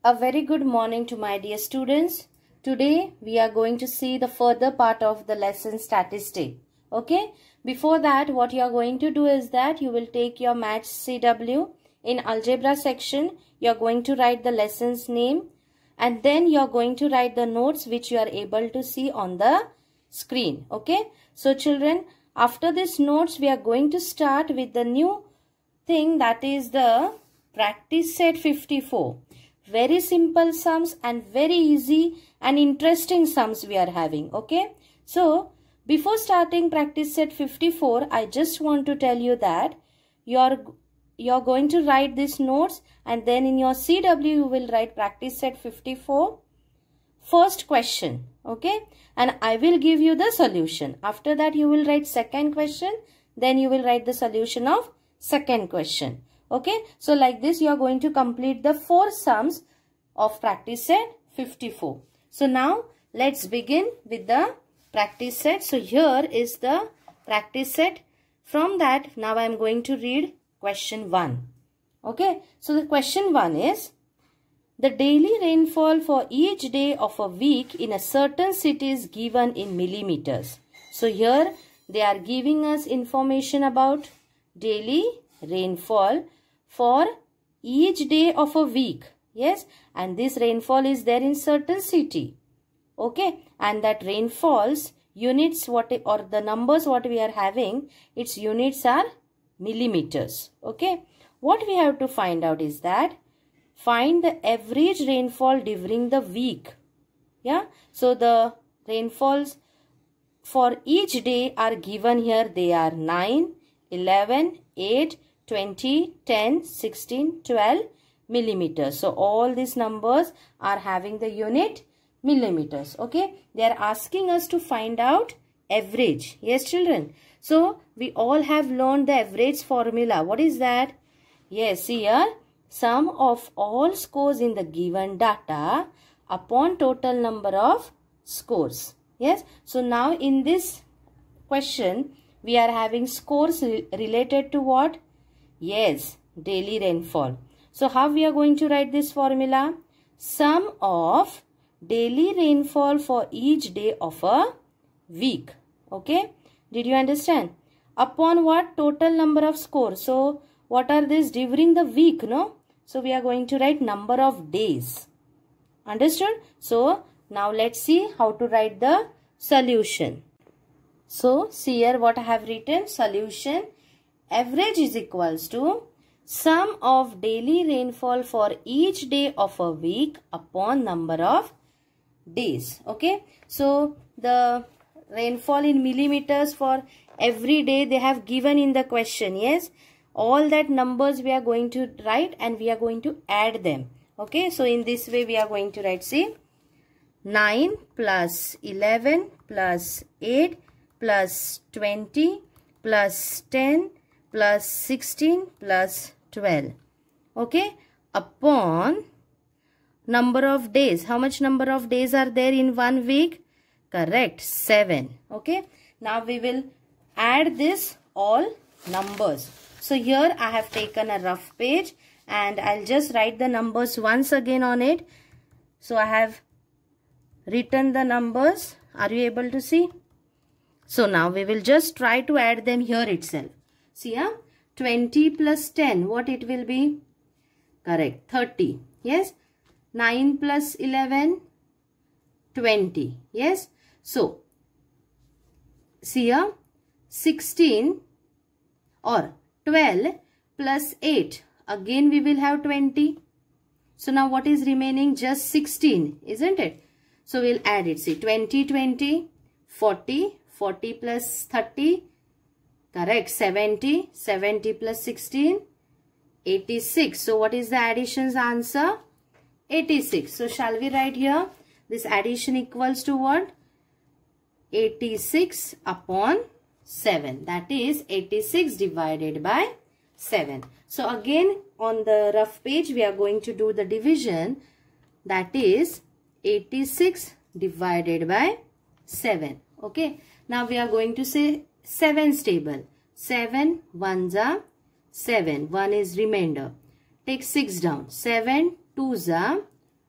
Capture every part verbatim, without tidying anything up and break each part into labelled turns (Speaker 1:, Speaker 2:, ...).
Speaker 1: A very good morning to my dear students. Today we are going to see the further part of the lesson statistic. Okay. Before that, what you are going to do is that you will take your Maths C W. In algebra section, you are going to write the lesson's name and then you are going to write the notes which you are able to see on the screen. Okay. So children, after this notes, we are going to start with the new thing, that is the practice set fifty-four. Very simple sums and very easy and interesting sums we are having. Okay. So before starting practice set fifty-four, I just want to tell you that you are you're going to write these notes and then in your C W you will write practice set fifty-four first question. Okay. And I will give you the solution. After that you will write second question. Then you will write the solution of second question. Okay. So like this you are going to complete the four sums of practice set fifty-four. So now let's begin with the practice set. So here is the practice set. From that now I am going to read question one. Okay. So the question one is, the daily rainfall for each day of a week in a certain city is given in millimeters. So here they are giving us information about daily rainfall for each day of a week. Yes. And this rainfall is there in certain city. Okay. And that rainfalls units what or the numbers what we are having, its units are millimeters. Okay. What we have to find out is that find the average rainfall during the week. Yeah. So the rainfalls for each day are given here. They are nine, eleven, eight, twenty, ten, sixteen, twelve millimeters. So all these numbers are having the unit millimeters. Okay. They are asking us to find out average. Yes, children. So we all have learned the average formula. What is that? Yes, here sum of all scores in the given data upon total number of scores. Yes. So now in this question we are having scores re related to what? Yes, daily rainfall. So how we are going to write this formula? Sum of daily rainfall for each day of a week. Okay. Did you understand? Upon what? Total number of scores. So what are these during the week? No. So we are going to write number of days. Understood? So now let's see how to write the solution. So see here what I have written. Solution. Average is equals to sum of daily rainfall for each day of a week upon number of days. Okay. So the rainfall in millimeters for every day they have given in the question. Yes. All that numbers we are going to write and we are going to add them. Okay. So in this way we are going to write, see, nine plus eleven plus eight plus twenty plus ten plus sixteen plus twelve. Okay. Upon number of days. How much number of days are there in one week? Correct. seven. Okay. Now we will add this all numbers. So here I have taken a rough page and I'll just write the numbers once again on it. So I have written the numbers. Are you able to see? So now we will just try to add them here itself. See here, twenty plus ten, what it will be? Correct, thirty. Yes. nine plus eleven, twenty. Yes. So see here, sixteen or twelve plus eight. Again we will have twenty. So now what is remaining? Just sixteen, isn't it? So we'll add it. See, twenty, twenty, forty, forty plus thirty. Correct. seventy, seventy plus sixteen, eighty-six. So what is the addition's answer? eighty-six. So shall we write here? This addition equals to what? eighty-six upon seven. That is eighty-six divided by seven. So again on the rough page we are going to do the division. That is eighty-six divided by seven. Okay. Now we are going to say sevens table. seven ones are seven. one is remainder. Take six down. seven twos are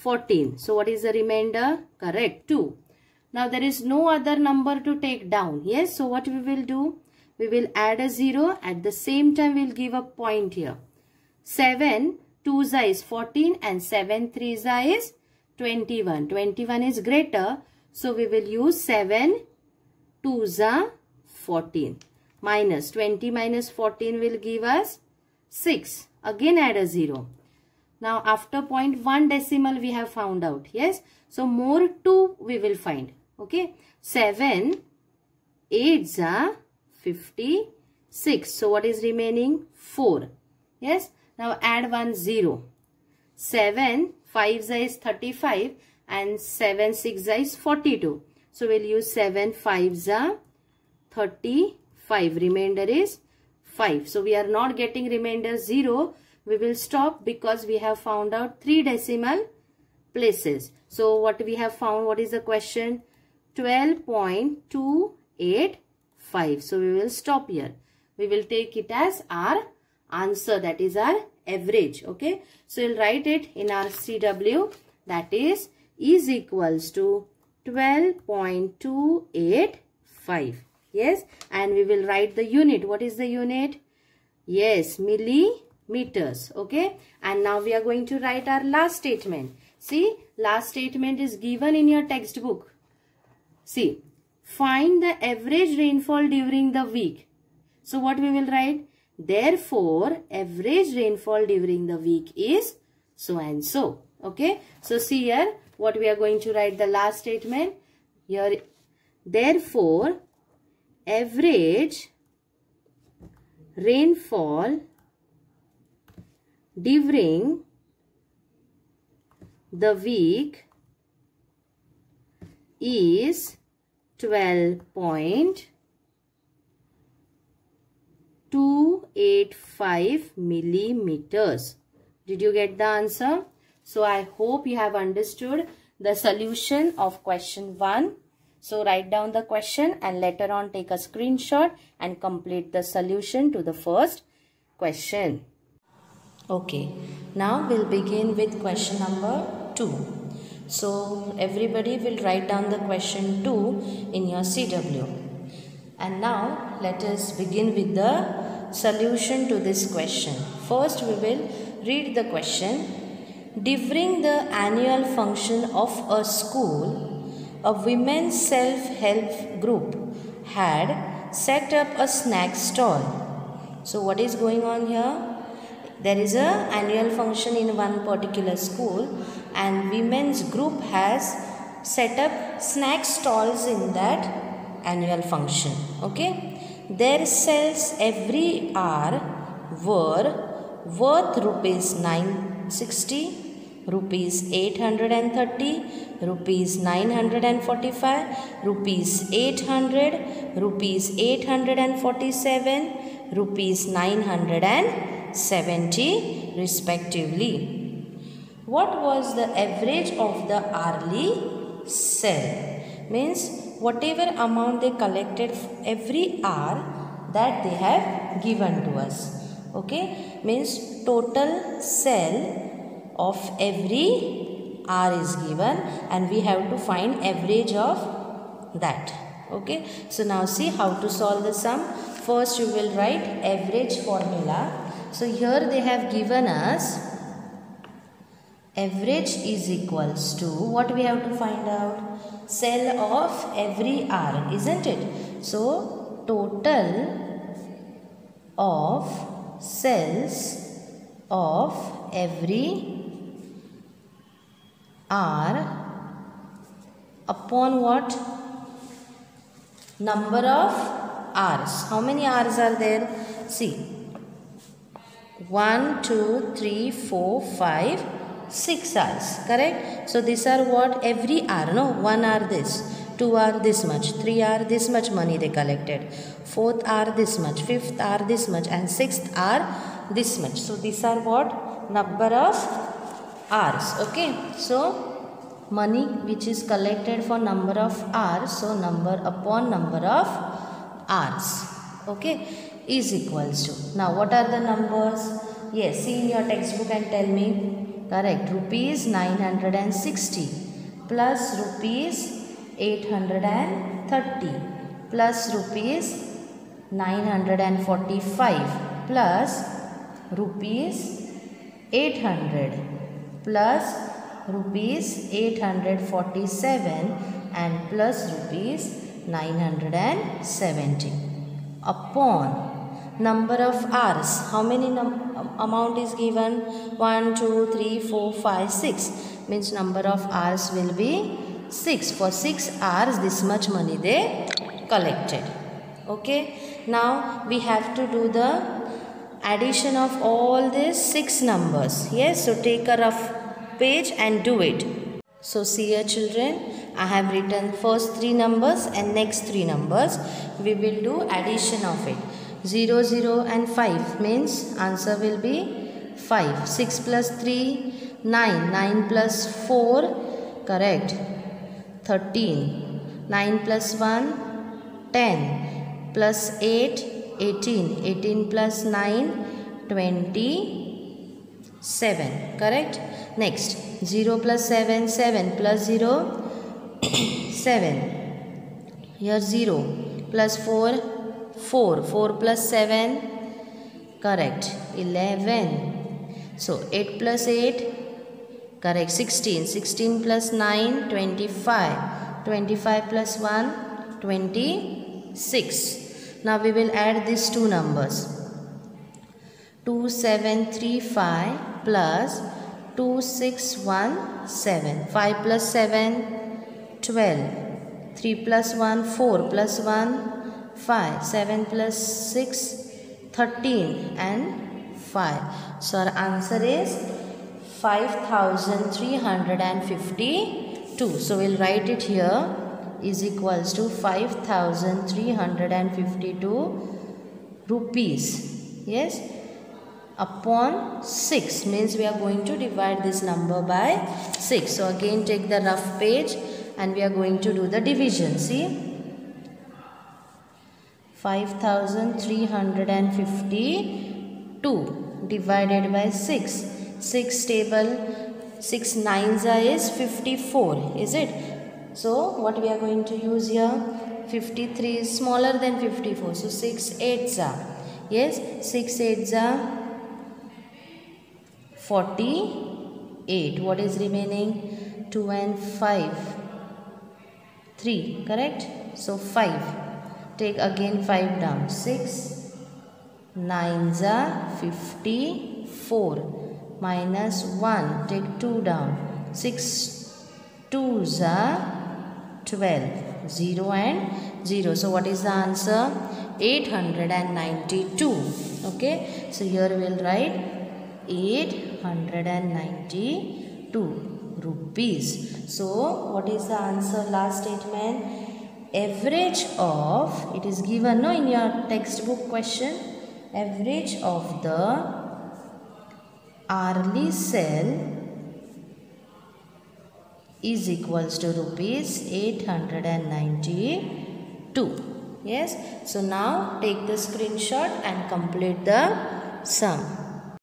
Speaker 1: fourteen. So what is the remainder? Correct, two. Now there is no other number to take down. Yes, so what we will do? We will add a zero. At the same time, we will give a point here. seven, two is fourteen and seven, three is twenty-one. twenty-one is greater. So we will use seven, two are fourteen. Minus twenty minus fourteen will give us six. Again add a zero. Now after zero point one decimal we have found out. Yes. So more two we will find. Okay. seven, eight are fifty-six. So what is remaining? four. Yes. Now add one zero. seven, five is thirty-five and seven, six is forty-two. So we'll use seven, five are thirty-five. Remainder is five. So we are not getting remainder zero. We will stop because we have found out three decimal places. So what we have found, what is the question? twelve point two eight five. So we will stop here. We will take it as our answer, that is our average. Okay. So we'll write it in our C W, that is is equals to twelve point two eight five. Yes. And we will write the unit. What is the unit? Yes, millimeters. Okay. And now we are going to write our last statement. See, last statement is given in your textbook. See, find the average rainfall during the week. So what we will write? Therefore, average rainfall during the week is so and so. Okay. So see here what we are going to write the last statement. Here, therefore, average rainfall during the week is twelve point two eight five millimeters. Did you get the answer? So I hope you have understood the solution of question one. So write down the question and later on take a screenshot and complete the solution to the first question. Okay, now we'll begin with question number two. So everybody will write down the question two in your C W. And now let us begin with the solution to this question. First we will read the question. During the annual function of a school, a women's self-help group had set up a snack stall. So what is going on here? There is a annual function in one particular school and women's group has set up snack stalls in that annual function. Okay. Their sales every hour were worth rupees nine hundred sixty, rupees eight hundred thirty, rupees nine hundred forty-five, rupees eight hundred, rupees eight hundred forty-seven, rupees nine hundred seventy respectively. What was the average of the hourly sale? Means whatever amount they collected every hour that they have given to us. Okay, means total sale of every hour is given and we have to find average of that. Okay, so now see how to solve the sum. First you will write average formula. So here they have given us average is equals to, what we have to find out? Sale of every hour, isn't it? So total of sales of every hour upon what? Number of hours. How many hours are there? See, one, two, three, four, five, six hours. Correct? So these are what? Every hour. No, one hour this, two hour this much, three hour this much money they collected, fourth hour this much, fifth hour this much, and sixth hour this much. So these are what? Number of hours. Okay. So money which is collected for number of hours. So number upon number of hours. Okay, is equals to. Now what are the numbers? Yes, see in your textbook and tell me. Correct. Rupees nine hundred sixty plus rupees eight hundred thirty plus rupees nine hundred forty-five plus rupees eight hundred plus rupees eight hundred forty-seven and plus rupees nine hundred seventy upon number of hours. How many amount is given? one, two, three, four, five, six. Means number of hours will be six. For six hours this much money they collected. Okay. Now we have to do the addition of all these six numbers. Yes. So take a rough page and do it. So see here children, I have written first three numbers and next three numbers. We will do addition of it. zero, zero and five means answer will be five. six plus three, nine. nine plus four, correct, thirteen. nine plus one, ten. Plus eight, eighteen. eighteen plus nine, twenty-seven. Correct. Next, zero plus seven, seven plus zero, seven. Here zero plus four, four. four plus seven, correct, eleven. So eight plus eight, correct, sixteen. sixteen plus nine, twenty-five. twenty-five plus one, twenty-six. Now we will add these two numbers. two seven three five plus two six one seven. five plus seven, twelve. three plus one, four plus one, five. seven plus six, thirteen and five. So our answer is five thousand three hundred fifty-two. So we'll write it here is equals to five thousand three hundred fifty-two rupees. Yes. Upon six means we are going to divide this number by six. So again take the rough page and we are going to do the division. See, five thousand three hundred fifty-two divided by six. six table, six nines is fifty-four, is it? So what we are going to use here? fifty-three is smaller than fifty-four. So six eights are, yes, six eights are forty-eight. What is remaining? two and five, three, correct? So five. Take again five down. six nines are fifty-four. Minus one. Take two down. six twos are twelve. zero and zero. So what is the answer? eight hundred ninety-two. Okay. So here we will write eight hundred ninety-two rupees. So what is the answer? Last statement. Average of, it is given no in your textbook question, average of the hourly sale is equals to rupees eight hundred ninety-two. Yes. So now take the screenshot and complete the sum.